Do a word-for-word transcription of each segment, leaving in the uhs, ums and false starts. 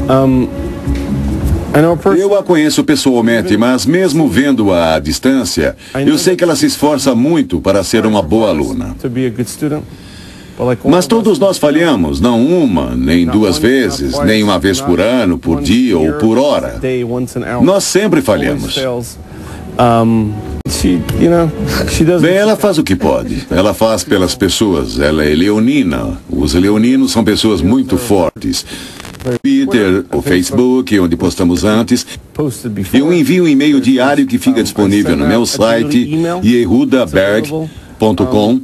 Um, Eu a conheço pessoalmente, mas mesmo vendo-a à distância, eu sei que ela se esforça muito para ser uma boa aluna. Mas todos nós falhamos, não uma, nem duas vezes, nem uma vez por ano, por dia ou por hora. Nós sempre falhamos. Bem, ela faz o que pode. Ela faz pelas pessoas. Ela é leonina. Os leoninos são pessoas muito fortes. Twitter, o Facebook, onde postamos antes. Eu envio um e-mail diário que fica disponível no meu site, yehuda berg ponto com,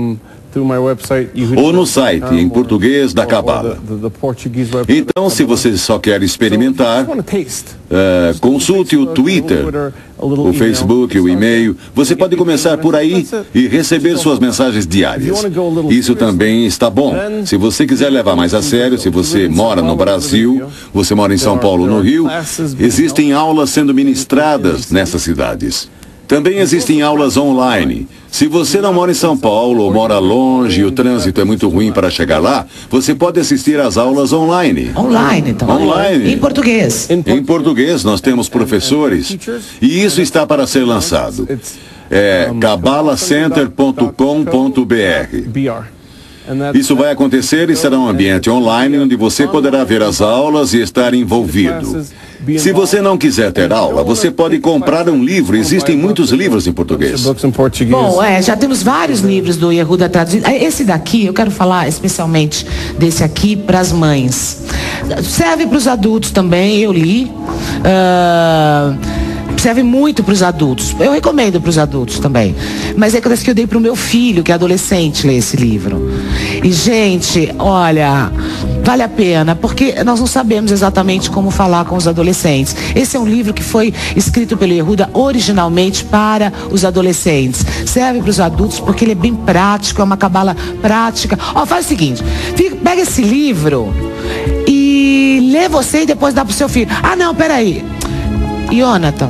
ou no site, em português, da Cabala. Então, se você só quer experimentar, uh, consulte o Twitter, o Facebook, o e-mail. Você pode começar por aí e receber suas mensagens diárias. Isso também está bom. Se você quiser levar mais a sério, se você mora no Brasil, você mora em São Paulo, no Rio, existem aulas sendo ministradas nessas cidades. Também existem aulas online. Se você não mora em São Paulo ou mora longe e o trânsito é muito ruim para chegar lá, você pode assistir às aulas online. Online, então. Online. Em português. Em português, nós temos professores e isso está para ser lançado. É cabala center ponto com ponto br. Isso vai acontecer e será um ambiente online onde você poderá ver as aulas e estar envolvido. Se você não quiser ter aula, você pode comprar um livro. Existem muitos livros em português. Bom, é, já temos vários livros do Yehuda traduzidos. Esse daqui, eu quero falar especialmente desse aqui para as mães. Serve para os adultos também, eu li. Uh... Serve muito para os adultos. Eu recomendo para os adultos também. Mas é que eu dei para o meu filho, que é adolescente, ler esse livro. E, gente, olha, vale a pena, porque nós não sabemos exatamente como falar com os adolescentes. Esse é um livro que foi escrito pelo Yehuda originalmente para os adolescentes. Serve para os adultos porque ele é bem prático, é uma cabala prática. Ó, faz o seguinte, fica, pega esse livro e lê você e depois dá para o seu filho. Ah, não, peraí. Jonathan.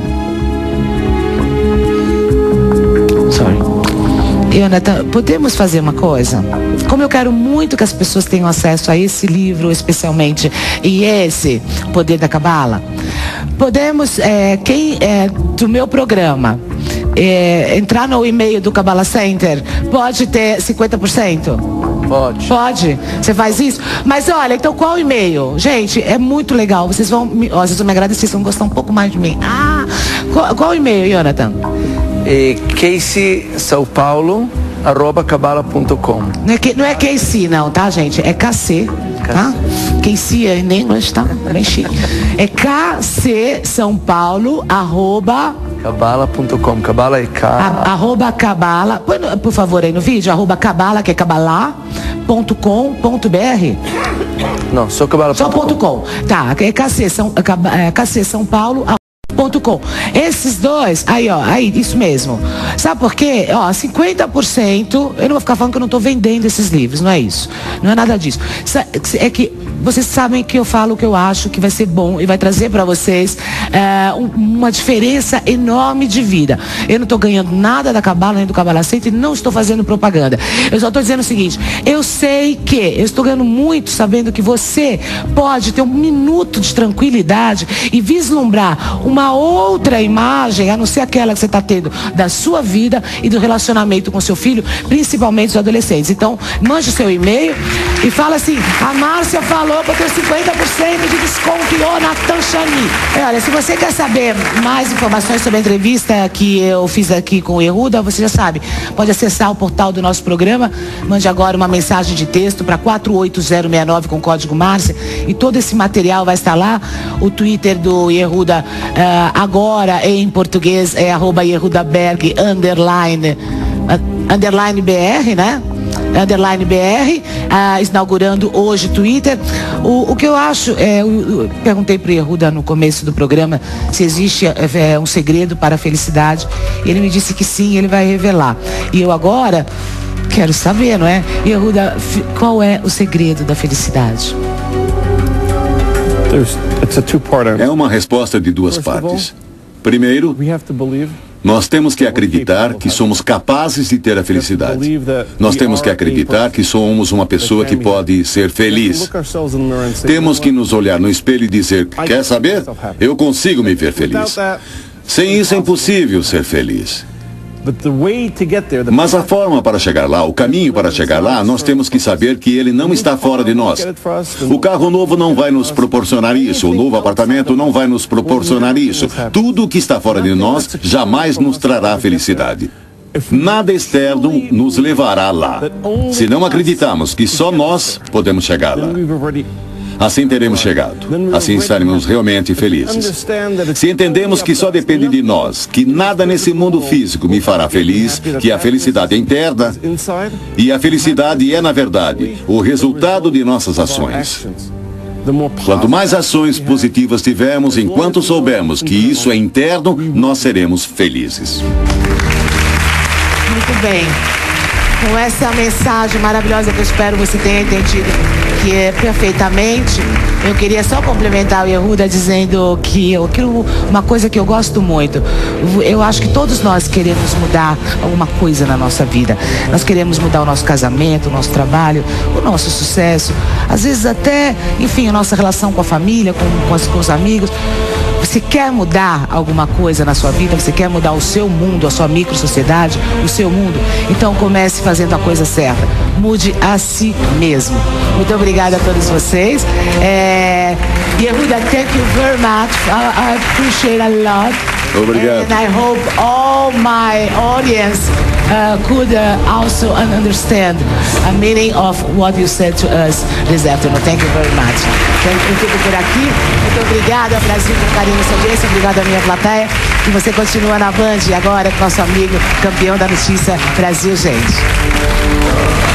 Sorry. Jonathan, podemos fazer uma coisa? Como eu quero muito que as pessoas tenham acesso a esse livro, especialmente, e esse Poder da Cabala, podemos, é, quem é do meu programa, é, entrar no e-mail do Cabala Center, pode ter cinquenta por cento? Pode. Pode? Você faz isso? Mas olha, então qual o e-mail? Gente, é muito legal. Vocês vão me, ó, vocês vão me agradecer, vocês vão gostar um pouco mais de mim. Ah, qual, qual o e-mail, Jonathan? É Casey São Paulo arroba cabala ponto com. Não é, não é Casey não, tá, gente? É K C, tá? Casey é em inglês, tá? Bem chique. É K C São Paulo arroba cabala ponto com. Cabala é K. A, arroba cabala. Põe, por favor, aí no vídeo. Arroba cabala, que é cabalá ponto com ponto br. Não, só cabala ponto com. Só ponto com. Tá, é K C São, é, K C São Paulo ponto com. Esses dois, aí ó, aí, isso mesmo. Sabe por quê? Ó, cinquenta por cento, eu não vou ficar falando que eu não estou vendendo esses livros, não é isso. Não é nada disso. É que vocês sabem que eu falo o que eu acho que vai ser bom e vai trazer para vocês é, uma diferença enorme de vida. Eu não estou ganhando nada da Cabala nem do Cabala Center e não estou fazendo propaganda. Eu só estou dizendo o seguinte, eu sei que eu estou ganhando muito sabendo que você pode ter um minuto de tranquilidade e vislumbrar uma outra imagem, a não ser aquela que você está tendo da sua vida e do relacionamento com seu filho, principalmente os adolescentes. Então, mande o seu e-mail e fala assim, a Márcia falou que eu tenho cinquenta por cento de desconto e Jonathan Chani. Olha, se você quer saber mais informações sobre a entrevista que eu fiz aqui com o Yehuda, você já sabe, pode acessar o portal do nosso programa, mande agora uma mensagem de texto para quatro oito zero seis nove com código Márcia e todo esse material vai estar lá. O Twitter do Yehuda uh, agora em português é arroba yehudaberg underline uh, underline br, né? Underline B R, uh, inaugurando hoje o Twitter. O, o que eu acho, é, eu, eu perguntei para o Yehuda no começo do programa se existe é, um segredo para a felicidade. Ele me disse que sim, ele vai revelar. E eu agora quero saber, não é? Yehuda, qual é o segredo da felicidade? É uma resposta de duas partes. Primeiro, Nós temos que acreditar que somos capazes de ter a felicidade. Nós temos que acreditar que somos uma pessoa que pode ser feliz. Temos que nos olhar no espelho e dizer, quer saber? Eu consigo me ver feliz. Sem isso é impossível ser feliz. Mas a forma para chegar lá, o caminho para chegar lá, nós temos que saber que ele não está fora de nós. O carro novo não vai nos proporcionar isso, o novo apartamento não vai nos proporcionar isso. Tudo o que está fora de nós jamais nos trará felicidade. Nada externo nos levará lá, se não acreditarmos que só nós podemos chegar lá. Assim teremos chegado. Assim estaremos realmente felizes. Se entendemos que só depende de nós, que nada nesse mundo físico me fará feliz, que a felicidade é interna, e a felicidade é, na verdade, o resultado de nossas ações. Quanto mais ações positivas tivermos, enquanto soubermos que isso é interno, nós seremos felizes. Muito bem. Com essa mensagem maravilhosa que eu espero você tenha entendido, que é perfeitamente, eu queria só complementar o Yehuda dizendo que eu, que uma coisa que eu gosto muito, eu acho que todos nós queremos mudar alguma coisa na nossa vida. Nós queremos mudar o nosso casamento, o nosso trabalho, o nosso sucesso, às vezes até, enfim, a nossa relação com a família, com, com, as, com os amigos. Você quer mudar alguma coisa na sua vida? Você quer mudar o seu mundo, a sua micro-sociedade, o seu mundo? Então comece fazendo a coisa certa. Mude a si mesmo. Muito obrigada a todos vocês. É... Yehuda, thank you very much. I, I appreciate a lot. Obrigado. And I hope all my audience uh, could uh, also understand a meaning of what you said to us this afternoon. Thank you very much. Então, eu fico por aqui. Muito obrigada, Brasil, por carinho e sua audiência. Obrigada à minha plateia. E você continua na Band agora com nosso amigo campeão da notícia Brasil, gente.